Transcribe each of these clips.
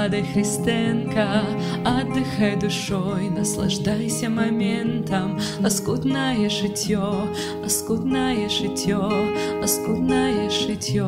Лада Христенко, отдыхай душой, наслаждайся моментом. Лоскутное шитье, лоскутное шитье, лоскутное шитье.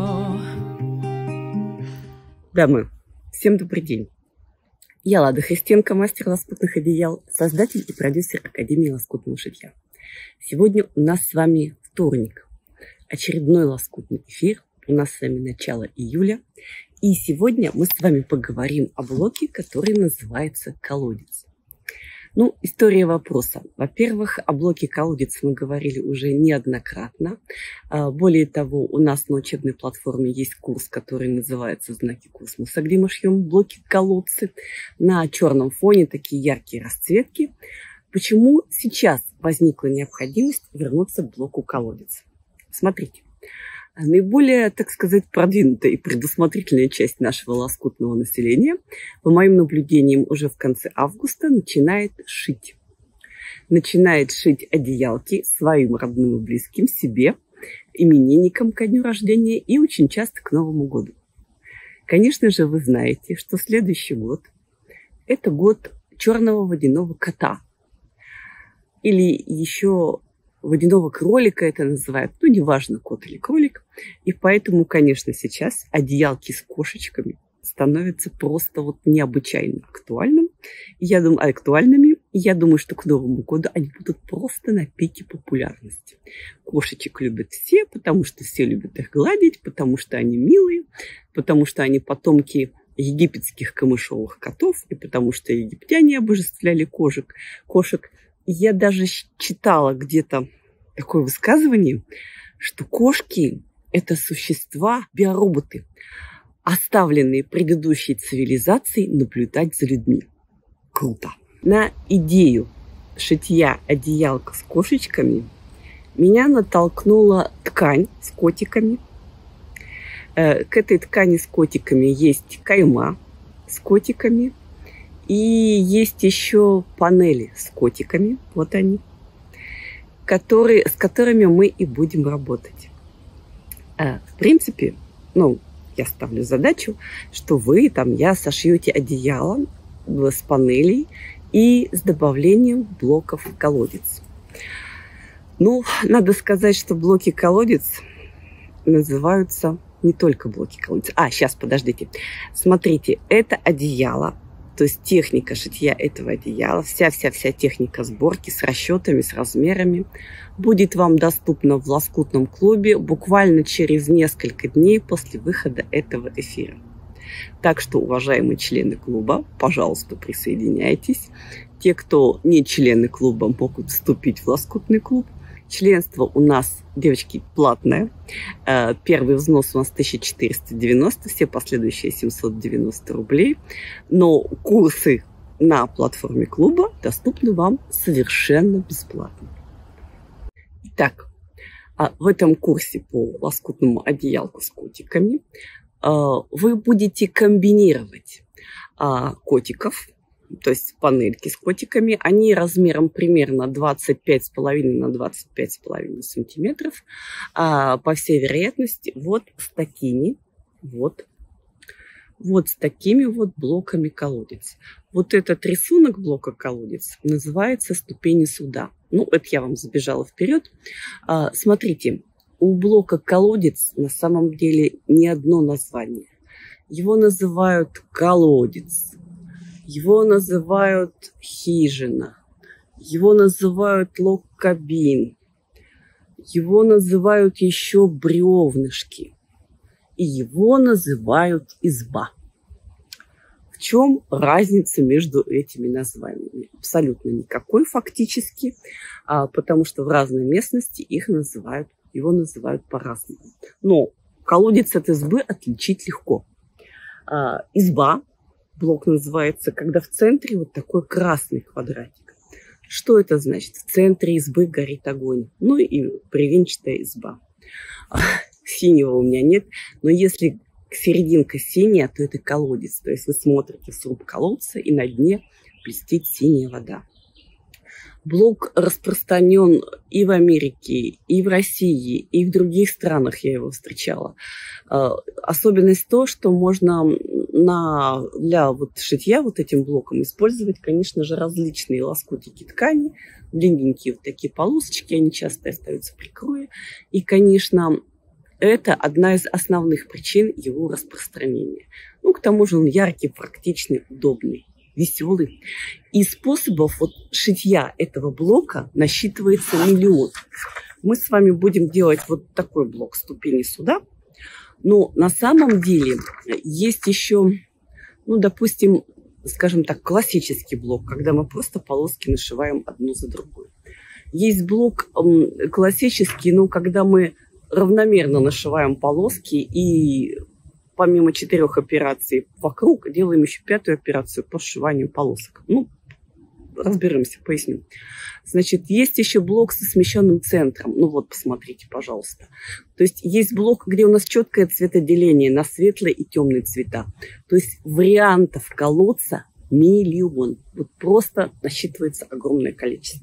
Дамы, всем добрый день. Я Лада Христенко, мастер лоскутных одеял, создатель и продюсер Академии лоскутного шитья. Сегодня у нас с вами вторник, очередной лоскутный эфир. У нас с вами начало июля. И сегодня мы с вами поговорим о блоке, который называется «Колодец». Ну, история вопроса. Во-первых, о блоке «Колодец» мы говорили уже неоднократно. Более того, у нас на учебной платформе есть курс, который называется «Знаки космоса», где мы шьем блоки-колодцы на черном фоне, такие яркие расцветки. Почему сейчас возникла необходимость вернуться к блоку «Колодец»? Смотрите. Наиболее, так сказать, продвинутая и предусмотрительная часть нашего лоскутного населения, по моим наблюдениям, уже в конце августа начинает шить. Начинает шить одеялки своим родным и близким, себе, именинникам ко дню рождения и очень часто к Новому году. Конечно же, вы знаете, что следующий год – это год черного водяного кота. Или еще водяного кролика это называют, ну, неважно, кот или кролик. И поэтому, конечно, сейчас одеялки с кошечками становятся просто вот необычайно актуальными. Я думаю, что к Новому году они будут просто на пике популярности. Кошечек любят все, потому что все любят их гладить, потому что они милые, потому что они потомки египетских камышовых котов, и потому что египтяне обожествляли кошек. Я даже читала где-то такое высказывание, что кошки – это существа, биороботы, оставленные предыдущей цивилизацией наблюдать за людьми. Круто! На идею шитья одеялка с кошечками меня натолкнула ткань с котиками. К этой ткани с котиками есть кайма с котиками. И есть еще панели с котиками, вот они, с которыми мы и будем работать. В принципе, я ставлю задачу, что вы, я сошьете одеяло с панелей и с добавлением блоков колодец. Надо сказать, что блоки колодец называются не только блоки колодец. Сейчас, подождите. Смотрите, это одеяло. То есть техника шитья этого одеяла, вся техника сборки с расчетами, с размерами будет вам доступна в лоскутном клубе буквально через несколько дней после выхода этого эфира. Так что, уважаемые члены клуба, пожалуйста, присоединяйтесь. Те, кто не члены клуба, могут вступить в лоскутный клуб. Членство у нас, девочки, платное. Первый взнос у нас 1490, все последующие 790 рублей. Но курсы на платформе клуба доступны вам совершенно бесплатно. Итак, в этом курсе по лоскутному одеялку с котиками вы будете комбинировать котиков, то есть панельки с котиками. Они размером примерно 25,5 на 25,5 сантиметров. По всей вероятности, вот с такими блоками колодец. Вот этот рисунок блока колодец называется «Ступени суда». Это я вам забежала вперед. Смотрите, у блока колодец на самом деле не одно название. Его называют колодец. Его называют хижина, его называют лог-кабин, его называют еще бревнышки, и его называют изба. В чем разница между этими названиями? Абсолютно никакой фактически, потому что в разной местности его называют по-разному. Но колодец от избы отличить легко. Изба. Блок называется, когда в центре вот такой красный квадратик. Что это значит? В центре избы горит огонь. И бревенчатая изба. Синего у меня нет, но если серединка синяя, то это колодец. То есть вы смотрите в сруб колодца, и на дне блестит синяя вода. Блок распространен и в Америке, и в России, и в других странах я его встречала. Особенность то, что можно для шитья этим блоком использовать, конечно же, различные лоскутики ткани, длинненькие такие полосочки, они часто остаются при крое. И, конечно, это одна из основных причин его распространения. К тому же он яркий, практичный, удобный, веселый. И способов шитья этого блока насчитывается миллион. Мы с вами будем делать такой блок «Ступени суда». Но на самом деле есть еще, допустим, скажем так, классический блок, когда мы просто полоски нашиваем одну за другой. Есть блок классический, когда мы равномерно нашиваем полоски и помимо 4 операций вокруг делаем еще 5-ю операцию по сшиванию полосок. Разберемся, поясню. Значит, есть еще блок со смещенным центром. Посмотрите, пожалуйста. То есть есть блок, где у нас четкое цветоделение на светлые и темные цвета. То есть вариантов колодца миллион. Просто насчитывается огромное количество.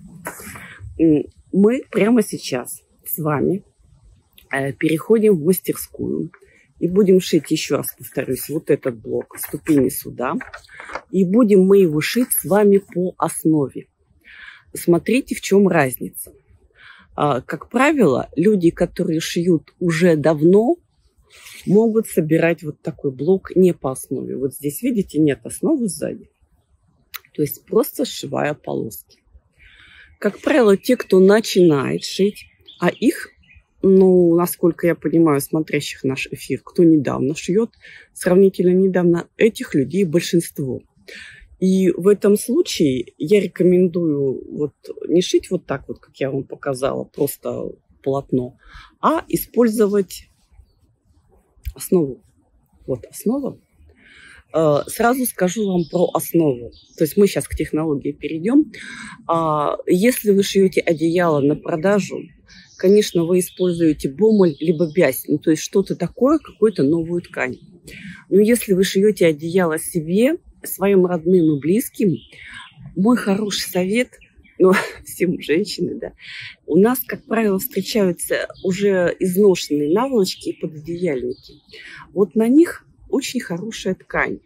Мы прямо сейчас с вами переходим в мастерскую и будем шить, еще раз повторюсь, этот блок «Ступени суда». И будем мы его шить с вами по основе. Смотрите, в чем разница. Как правило, люди, которые шьют уже давно, могут собирать такой блок не по основе. Здесь, видите, нет основы сзади. То есть просто сшивая полоски. Как правило, те, кто начинает шить, а их, насколько я понимаю, смотрящих наш эфир, кто недавно шьет, сравнительно недавно, этих людей большинство. И в этом случае я рекомендую не шить так, как я вам показала, просто полотно, а использовать основу. Основа. Сразу скажу вам про основу. То есть мы сейчас к технологии перейдем. Если вы шьете одеяло на продажу, конечно, вы используете бомуль либо бязь, то есть что-то такое, какую-то новую ткань. Но если вы шьете одеяло себе, своим родным и близким, мой хороший совет, всем женщины, да, у нас, как правило, встречаются уже изношенные наволочки и пододеяльники. На них очень хорошая ткань.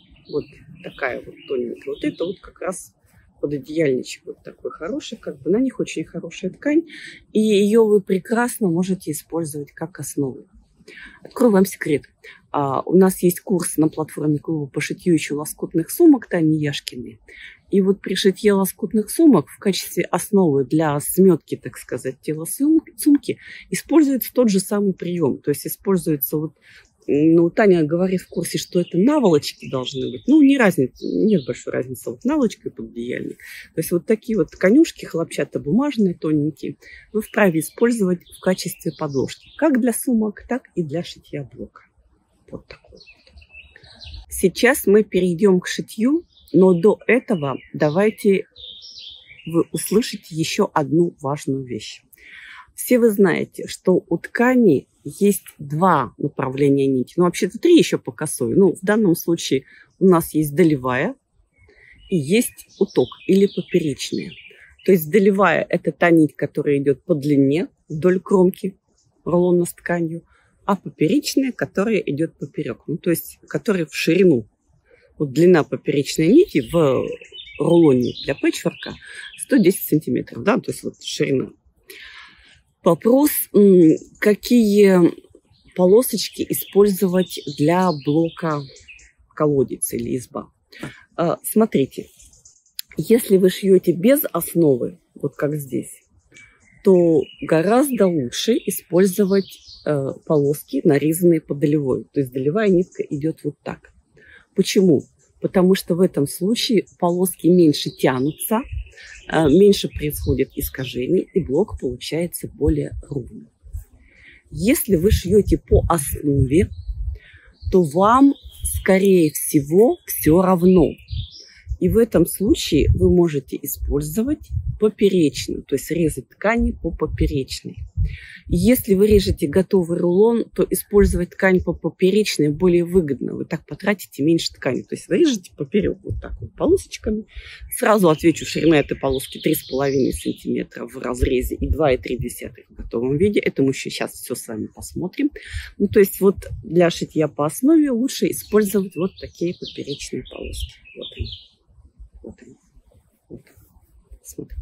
Такая тоненькая. Это как раз пододеяльничек такой хороший, на них очень хорошая ткань, и ее вы прекрасно можете использовать как основу. Открою вам секрет. У нас есть курс на платформе клуба по шитью еще лоскутных сумок Тани Яшкиной. И при шитье лоскутных сумок в качестве основы для сметки, так сказать, тела сумки используется тот же самый прием. То есть используется Таня говорит в курсе, что это наволочки должны быть. Нет большой разницы. Наволочка и пододеяльник. То есть такие тканюшки хлопчатобумажные, тоненькие, вы вправе использовать в качестве подложки. Как для сумок, так и для шитья блока. Такой. Сейчас мы перейдем к шитью, но до этого давайте вы услышите еще одну важную вещь. Все вы знаете, что у ткани есть 2 направления нити. Вообще-то 3 еще по косой. В данном случае у нас есть долевая и есть уток или поперечная. То есть долевая – это та нить, которая идет по длине вдоль кромки рулона с тканью, а поперечная, которая идет поперек. То есть которая в ширину. Длина поперечной нити в рулоне для пэтчворка 110 сантиметров. Да? То есть ширина. Вопрос, какие полосочки использовать для блока колодец или изба. Смотрите, если вы шьете без основы, как здесь, то гораздо лучше использовать полоски, нарезанные по долевой. То есть долевая нитка идет так. Почему? Потому что в этом случае полоски меньше тянутся, меньше происходит искажений, и блок получается более ровным. Если вы шьете по основе, то вам, скорее всего, все равно, И в этом случае вы можете использовать поперечную, то есть резать ткани по поперечной. И если вы режете готовый рулон, то использовать ткань по поперечной более выгодно. Вы так потратите меньше ткани. То есть вы режете поперек вот так вот полосочками. Сразу отвечу, ширина этой полоски 3,5 см в разрезе и 2,3 в готовом виде. Это мы еще сейчас все с вами посмотрим. Ну, то есть вот для шитья по основе лучше использовать вот такие поперечные полоски. Вот они. Вот они. Вот. Смотрите.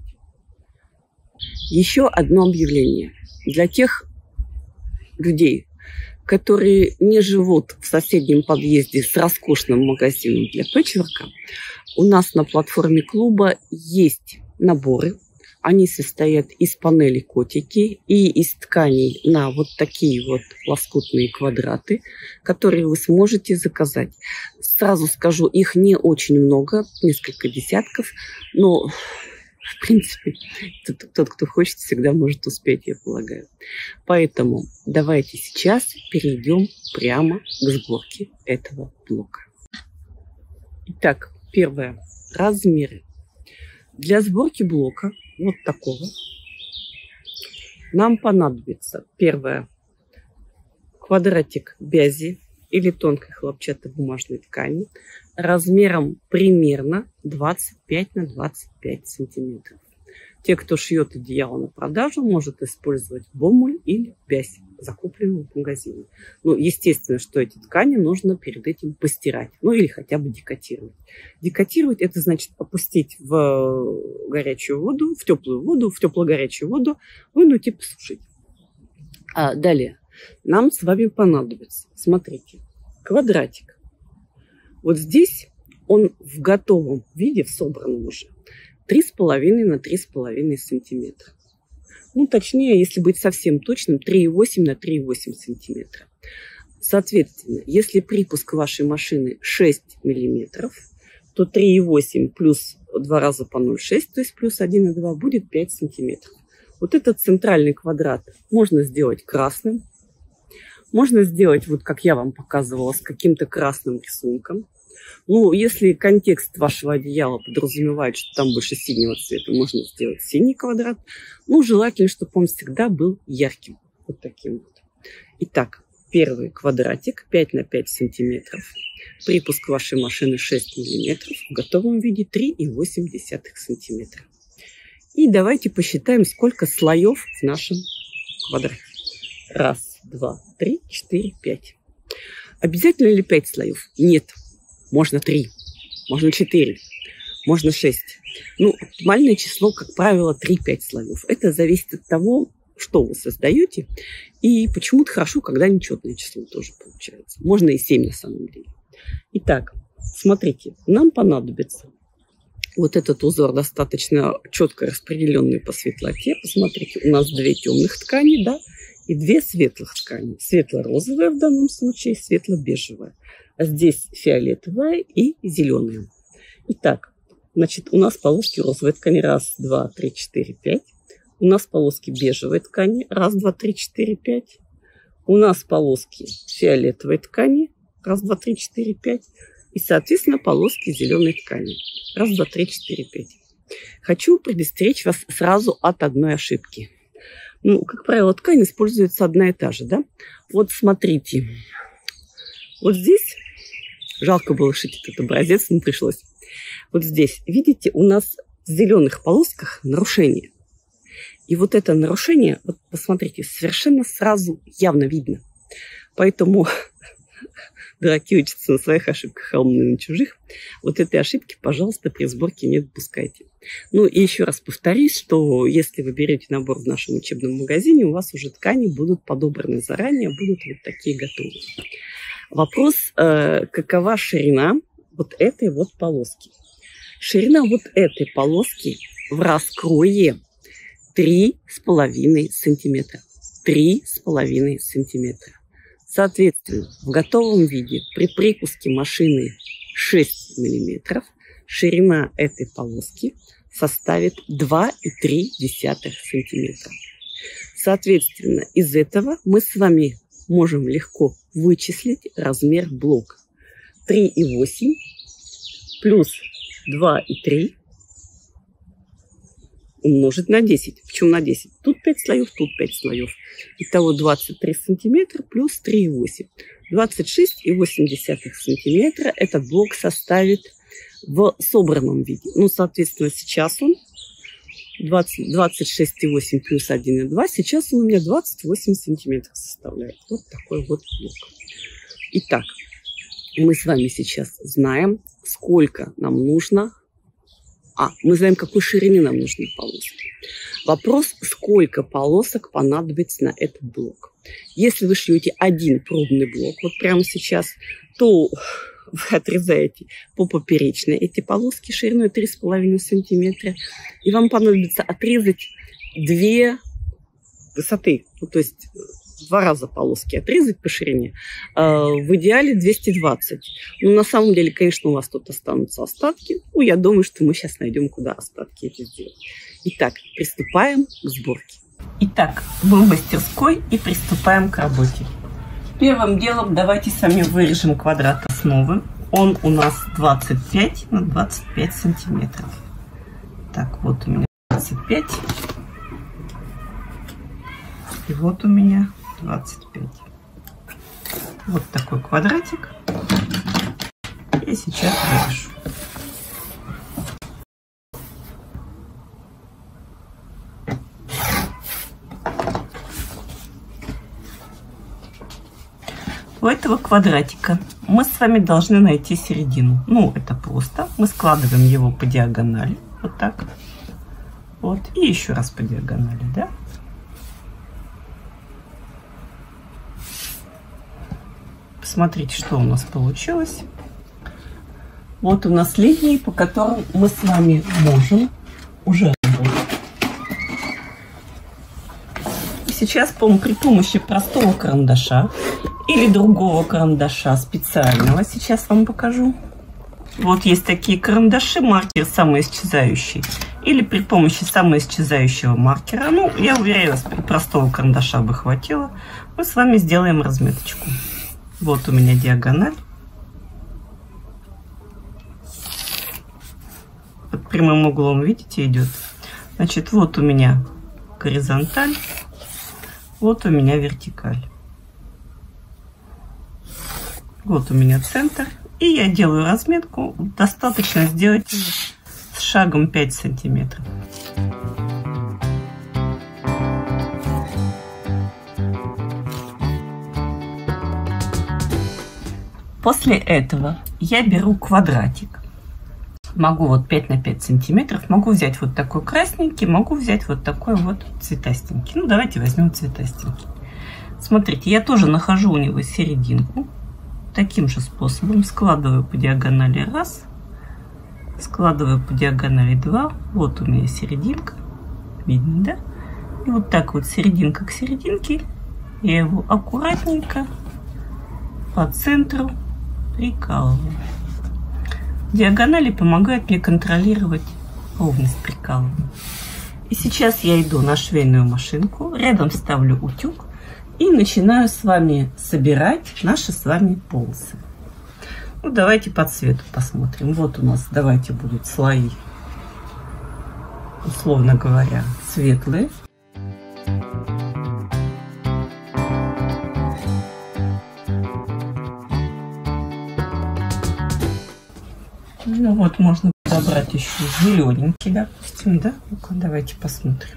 Еще одно объявление. Для тех людей, которые не живут в соседнем подъезде с роскошным магазином для пэтчворка, у нас на платформе клуба есть наборы. Они состоят из панелей котики и из тканей на вот такие вот лоскутные квадраты, которые вы сможете заказать. Сразу скажу, их не очень много, несколько десятков, но в принципе тот, кто хочет, всегда может успеть, я полагаю. Поэтому давайте сейчас перейдем прямо к сборке этого блока. Итак, первое. Размеры. Для сборки блока вот такого нам понадобится, первое, квадратик бязи или тонкой хлопчатобумажной ткани размером примерно 25 на 25 сантиметров. Те, кто шьет одеяло на продажу, может использовать бомуль или бязь, закупленную в магазине. Ну, естественно, что эти ткани нужно перед этим постирать, ну или хотя бы декотировать. Декотировать — это значит опустить в горячую воду, в тепло-горячую воду, вынуть и посушить. А далее нам с вами понадобится, смотрите, квадратик. Вот здесь он в готовом виде, в собранном уже, 3,5 на 3,5 сантиметра. Ну, точнее, если быть совсем точным, 3,8 на 3,8 сантиметра. Соответственно, если припуск вашей машины 6 миллиметров, то 3,8 плюс 2 раза по 0,6, то есть плюс 1,2 будет 5 сантиметров. Вот этот центральный квадрат можно сделать красным. Можно сделать, вот как я вам показывала, с каким-то красным рисунком. Ну, если контекст вашего одеяла подразумевает, что там больше синего цвета, можно сделать синий квадрат. Ну, желательно, чтобы он всегда был ярким. Вот таким вот. Итак, первый квадратик 5 на 5 сантиметров. Припуск вашей машины 6 миллиметров. В готовом виде 3,8 сантиметра. И давайте посчитаем, сколько слоев в нашем квадрате. 1, 2, 3, 4, 5. Обязательно ли 5 слоев? Нет. Можно 3, можно 4, можно 6. Ну, оптимальное число, как правило, 3-5 слоев. Это зависит от того, что вы создаете. И почему-то хорошо, когда нечетное число тоже получается. Можно и 7 на самом деле. Итак, смотрите, нам понадобится вот этот узор достаточно четко распределенный по светлоте. Посмотрите, у нас 2 темных ткани, да, и 2 светлых ткани. Светло-розовая в данном случае, светло-бежевая. А здесь фиолетовая и зеленая. Итак, значит, у нас полоски розовой ткани 1, 2, 3, 4, 5. У нас полоски бежевой ткани 1, 2, 3, 4, 5. У нас полоски фиолетовой ткани 1, 2, 3, 4, 5. И, соответственно, полоски зеленой ткани 1, 2, 3, 4, 5. Хочу предостеречь вас сразу от одной ошибки. Ну, как правило, ткань используется одна и та же, да? Вот смотрите. Вот здесь, жалко было шить этот образец, но пришлось. Вот здесь, видите, у нас в зеленых полосках нарушение. И вот это нарушение, вот посмотрите, совершенно сразу явно видно. Поэтому дураки учатся на своих ошибках, а умные на чужих. Вот этой ошибки, пожалуйста, при сборке не допускайте. Ну и еще раз повторюсь, что если вы берете набор в нашем учебном магазине, у вас уже ткани будут подобраны заранее, будут вот такие готовые. Вопрос, какова ширина вот этой вот полоски? Ширина вот этой полоски в раскрое 3,5 сантиметра. 3,5 сантиметра. Соответственно, в готовом виде при припуске машины 6 миллиметров ширина этой полоски составит 2,3 сантиметра. Соответственно, из этого мы с вами можем легко вычислить размер блока. 3,8 плюс 2 и 3 умножить на 10. Почему на 10? Тут 5 слоев, тут 5 слоев. Итого 23 сантиметра плюс 3,8. 26,8 сантиметра этот блок составит в собранном виде. Ну, соответственно, сейчас он 26,8 плюс 1,2. Сейчас он у меня 28 сантиметров составляет. Вот такой вот блок. Итак, мы с вами сейчас знаем, сколько нам нужно. Мы знаем, какой ширины нам нужны полоски. Вопрос, сколько полосок понадобится на этот блок. Если вы шьете один пробный блок, вот прямо сейчас, то вы отрезаете по поперечной эти полоски шириной 3,5 сантиметра. И вам понадобится отрезать 2 высоты. Ну, то есть 2 раза полоски отрезать по ширине. В идеале 220. Но на самом деле, конечно, у вас тут останутся остатки. Ну, я думаю, что мы сейчас найдем, куда остатки эти сделать. Итак, приступаем к сборке. Итак, мы в мастерской и приступаем к работе. Первым делом давайте с вами вырежем квадрат основы. Он у нас 25 на 25 сантиметров. Так, вот у меня 25. И вот у меня 25. Вот такой квадратик. Я сейчас вырежу. У этого квадратика мы с вами должны найти середину. Ну, это просто. Мы складываем его по диагонали. Вот так. Вот. И еще раз по диагонали, да? Посмотрите, что у нас получилось. Вот у нас линии, по которым мы с вами можем уже работать. И сейчас при помощи простого карандаша или другого карандаша специального, сейчас вам покажу. Вот есть такие карандаши, маркер самоисчезающий. Или при помощи самоисчезающего маркера. Ну, я уверяю вас, простого карандаша бы хватило. Мы с вами сделаем разметочку. Вот у меня диагональ. Под прямым углом, видите, идет. Значит, вот у меня горизонталь. Вот у меня вертикаль. Вот у меня центр. И я делаю разметку. Достаточно сделать с шагом 5 сантиметров. После этого я беру квадратик. Могу вот 5 на 5 сантиметров. Могу взять вот такой красненький. Могу взять вот такой вот цветастенький. Ну, давайте возьмем цветастенький. Смотрите, я тоже нахожу у него серединку. Таким же способом складываю по диагонали 1, складываю по диагонали 2. Вот у меня серединка. Видно, да? И вот так вот серединка к серединке. Я его аккуратненько по центру прикалываю. Диагонали помогают мне контролировать ровность прикалывания. И сейчас я иду на швейную машинку. Рядом ставлю утюг. И начинаю с вами собирать наши с вами полосы. Ну, давайте по цвету посмотрим. Вот у нас, давайте будут слои, условно говоря, светлые. Ну вот, можно подобрать еще зелененький, допустим, да? Ну-ка, давайте посмотрим.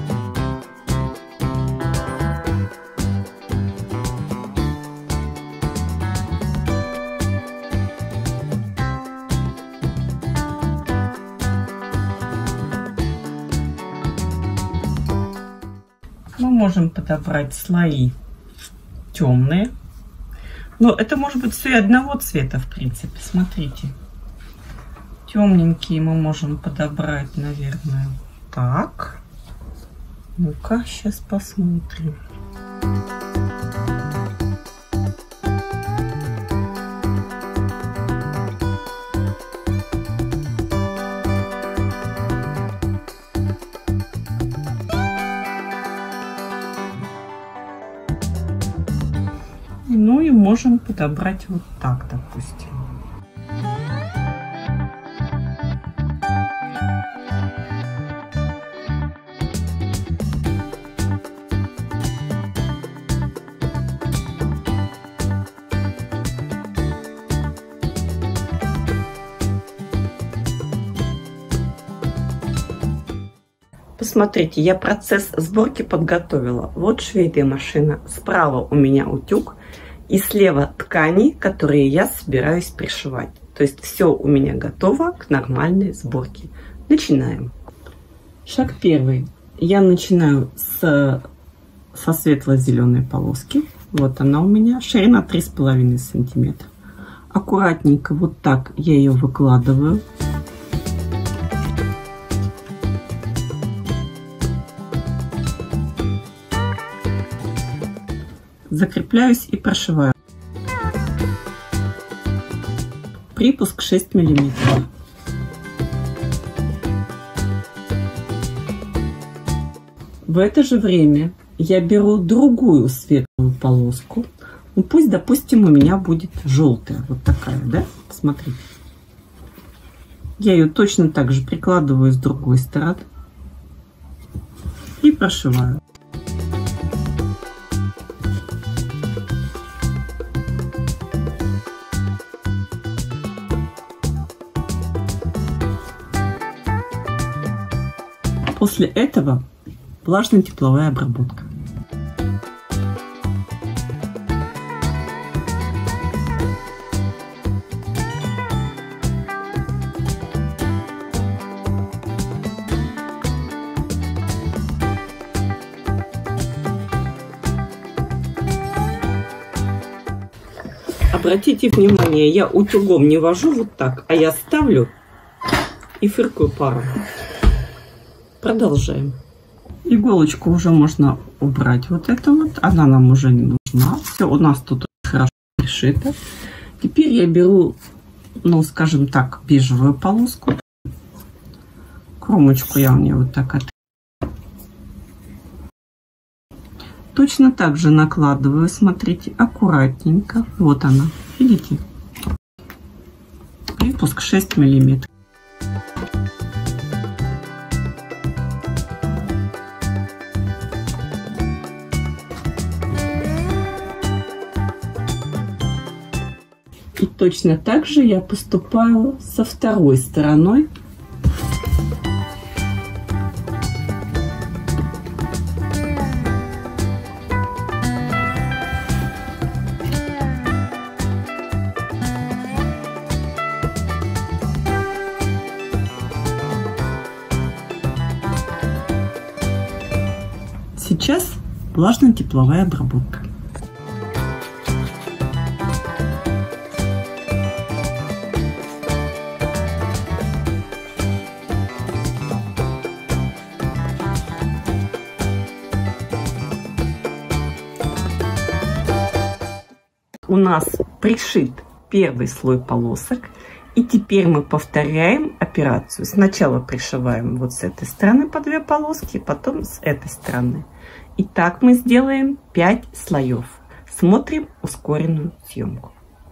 Мы можем подобрать слои темные. Но это может быть все и одного цвета, в принципе. Смотрите. Темненькие мы можем подобрать, наверное, так. Ну-ка, сейчас посмотрим. Ну и можем подобрать вот так, допустим. посмотрите, я процесс сборки подготовила. Вот швейная машина, справа у меня утюг и слева ткани, которые я собираюсь пришивать. То есть все у меня готово к нормальной сборке. Начинаем. Шаг первый. Я начинаю со светло-зеленой полоски. Вот она у меня, ширина 3,5 сантиметра. Аккуратненько вот так я ее выкладываю. Закрепляюсь и прошиваю. Припуск 6 миллиметров. В это же время я беру другую светлую полоску. Ну, пусть, допустим, у меня будет желтая, вот такая, да? Посмотрите. Я ее точно так же прикладываю с другой стороны и прошиваю. После этого влажно-тепловая обработка. Обратите внимание, я утюгом не вожу вот так, а я ставлю и фыркаю паром. Продолжаем. Иголочку уже можно убрать. Вот это вот. Она нам уже не нужна. Все у нас тут хорошо пришито. Теперь я беру, ну, скажем так, бежевую полоску. Кромочку я у нее вот так отрезаю. Точно так же накладываю, смотрите, аккуратненько. Вот она. Видите? Припуск 6 миллиметров. И точно так же я поступаю со второй стороной. Сейчас влажно-тепловая обработка. У нас пришит первый слой полосок, и теперь мы повторяем операцию. Сначала пришиваем вот с этой стороны по 2 полоски, потом с этой стороны. И так мы сделаем 5 слоев. Смотрим ускоренную съемку.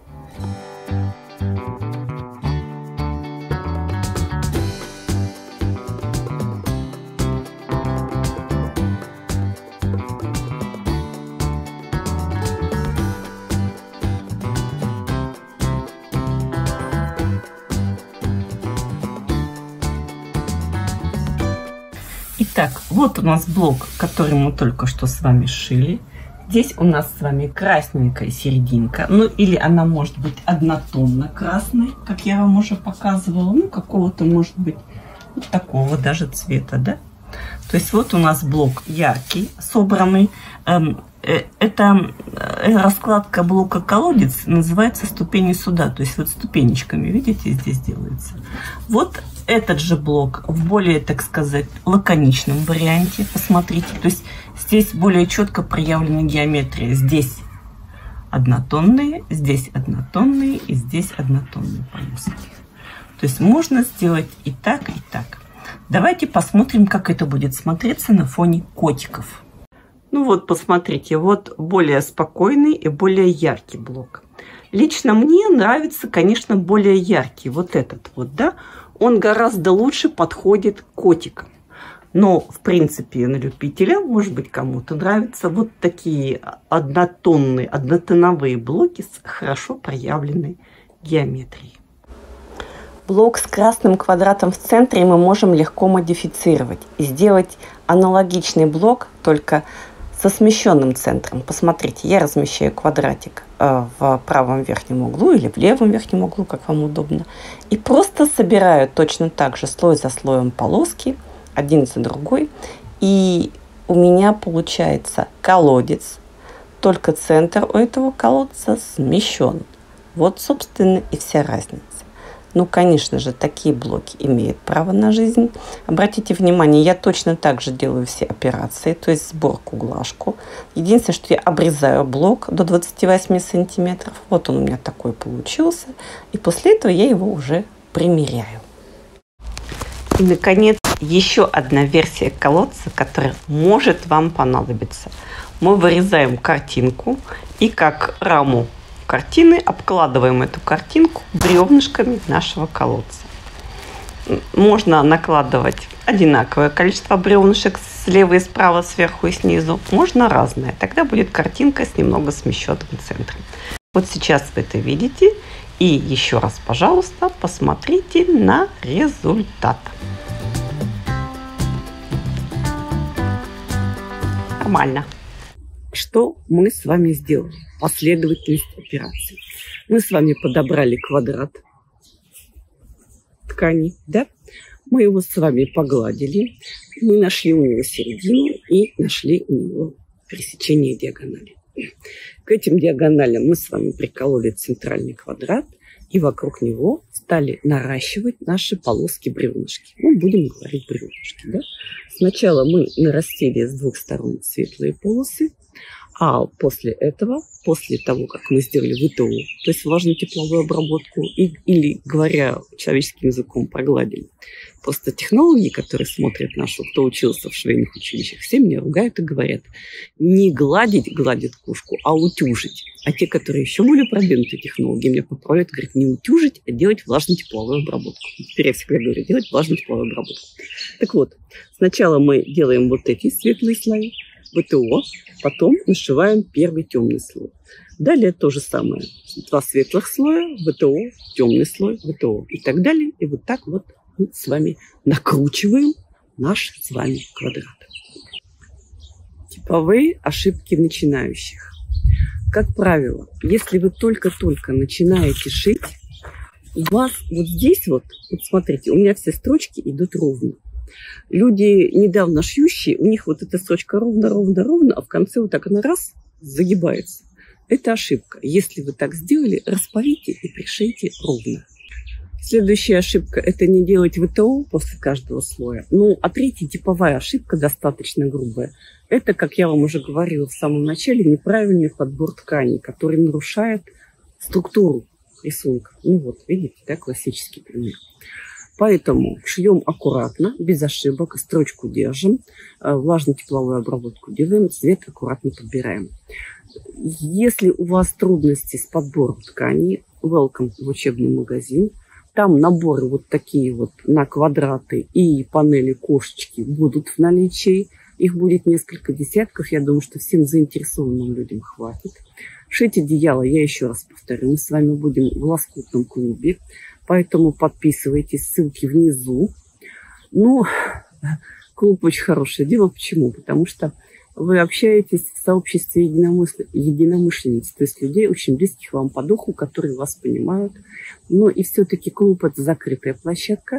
Итак, вот у нас блок, который мы только что с вами сшили. Здесь у нас с вами красненькая серединка. Ну, или она может быть однотонно красной, как я вам уже показывала. Ну, какого-то, может быть, вот такого даже цвета, да? То есть вот у нас блок яркий, собранный. Это раскладка блока колодец называется ступени суда. То есть вот ступенечками, видите, здесь делается. Вот этот же блок в более, так сказать, лаконичном варианте. Посмотрите, то есть здесь более четко проявлена геометрия. Здесь однотонные, здесь однотонные и здесь однотонные полоски. То есть можно сделать и так, и так. Давайте посмотрим, как это будет смотреться на фоне котиков. Ну вот, посмотрите, вот более спокойный и более яркий блок. Лично мне нравится, конечно, более яркий. Вот этот вот, да, он гораздо лучше подходит к котикам. Но, в принципе, на любителя, может быть, кому-то нравятся вот такие однотонные, однотоновые блоки с хорошо проявленной геометрией. Блок с красным квадратом в центре мы можем легко модифицировать и сделать аналогичный блок, только со смещенным центром. Посмотрите, я размещаю квадратик в правом верхнем углу или в левом верхнем углу, как вам удобно. И просто собираю точно так же слой за слоем полоски, один за другой. И у меня получается колодец, только центр у этого колодца смещен. Вот, собственно, и вся разница. Ну, конечно же, такие блоки имеют право на жизнь. Обратите внимание, я точно так же делаю все операции, то есть сборку, глажку. Единственное, что я обрезаю блок до 28 сантиметров. Вот он у меня такой получился. И после этого я его уже примеряю. И, наконец, еще одна версия колодца, которая может вам понадобиться. Мы вырезаем картинку и как раму картины обкладываем эту картинку бревнышками нашего колодца. Можно накладывать одинаковое количество бревнышек слева и справа, сверху и снизу. Можно разное. Тогда будет картинка с немного смещенным центром. Вот сейчас вы это видите. И еще раз, пожалуйста, посмотрите на результат. Нормально. Что мы с вами сделали? Последовательность операций. Мы с вами подобрали квадрат ткани, да? Мы его с вами погладили, мы нашли у него середину и нашли у него пересечение диагонали. К этим диагоналям мы с вами прикололи центральный квадрат и вокруг него стали наращивать наши полоски-бревнышки. Ну, будем говорить бревнышки, да? Сначала мы нарастили с двух сторон светлые полосы, а после этого, после того, как мы сделали ВТО, то есть влажно-тепловую обработку, или, говоря человеческим языком, прогладили. Просто технологи, которые смотрят нашу, кто учился в швейных училищах, все меня ругают и говорят, не гладить, гладит кошку, а утюжить. А те, которые еще более продвинутые технологии, меня поправляют, говорят, не утюжить, а делать влажно-тепловую обработку. Теперь я всегда говорю, делать влажно-тепловую обработку. Так вот, сначала мы делаем вот эти светлые слои, ВТО, потом нашиваем первый темный слой. Далее то же самое. Два светлых слоя, ВТО, темный слой, ВТО и так далее. И вот так вот мы с вами накручиваем наш с вами квадрат. Типовые ошибки начинающих. Как правило, если вы только-только начинаете шить, у вас вот здесь вот смотрите, у меня все строчки идут ровно. Люди, недавно шьющие, у них вот эта строчка ровно, а в конце вот так она раз загибается. Это ошибка. Если вы так сделали, расправите и пришейте ровно. Следующая ошибка – это не делать ВТО после каждого слоя. Ну, а третья типовая ошибка, достаточно грубая, это, как я вам уже говорила в самом начале, неправильный подбор тканей, который нарушает структуру рисунка. Ну вот, видите, да, классический пример. Поэтому шьем аккуратно, без ошибок, строчку держим, влажно-тепловую обработку делаем, цвет аккуратно подбираем. Если у вас трудности с подбором тканей, welcome в учебный магазин. Там наборы вот такие вот на квадраты и панели кошечки будут в наличии. Их будет несколько десятков. Я думаю, что всем заинтересованным людям хватит. Шить одеяло, я еще раз повторю, мы с вами будем в лоскутном клубе. Поэтому подписывайтесь, ссылки внизу. Ну, клуб очень хорошее дело. Почему? Потому что вы общаетесь в сообществе единомышленниц, то есть людей, очень близких вам по духу, которые вас понимают. Но и все-таки клуб – это закрытая площадка.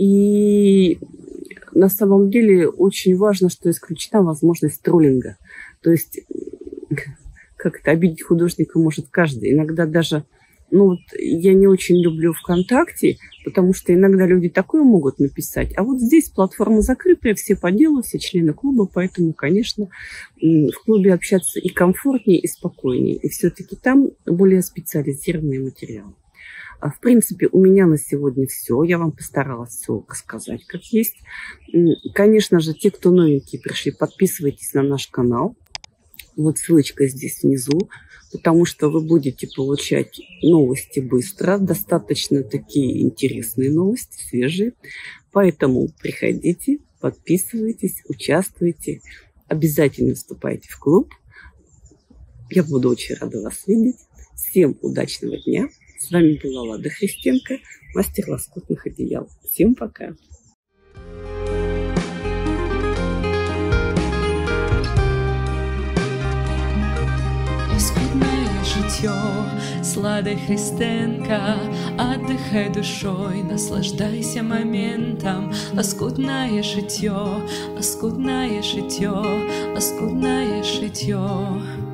И на самом деле очень важно, что исключена возможность троллинга. То есть как-то обидеть художника может каждый. Иногда даже... Ну вот я не очень люблю ВКонтакте, потому что иногда люди такое могут написать. А вот здесь платформа закрытая, все по делу, все члены клуба, поэтому, конечно, в клубе общаться и комфортнее, и спокойнее. И все-таки там более специализированные материалы. В принципе, у меня на сегодня все. Я вам постаралась все рассказать, как есть. Конечно же, те, кто новенькие пришли, подписывайтесь на наш канал. Вот ссылочка здесь внизу, потому что вы будете получать новости быстро, достаточно такие интересные новости, свежие. Поэтому приходите, подписывайтесь, участвуйте, обязательно вступайте в клуб. Я буду очень рада вас видеть. Всем удачного дня. С вами была Лада Христенко. мастер лоскутных одеял. Всем пока! Лоскутное життё, сладай Христенка, отдыхай душой, наслаждайся моментом. Лоскутное життё, лоскутное життё, лоскутное життё.